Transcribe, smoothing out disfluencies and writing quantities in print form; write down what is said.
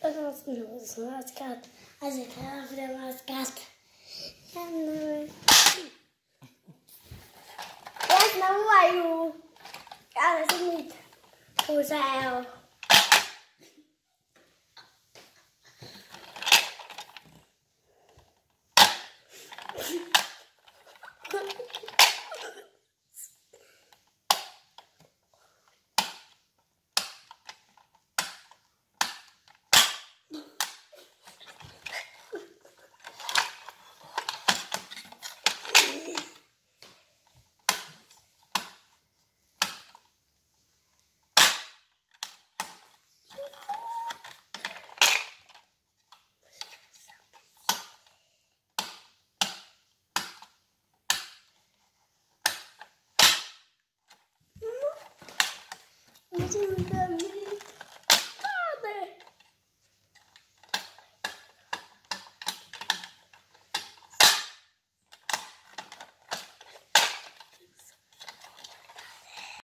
mascate. A gente vai fazer mascate. Yes, não vai o. Cara, é bonito. O céu. Muito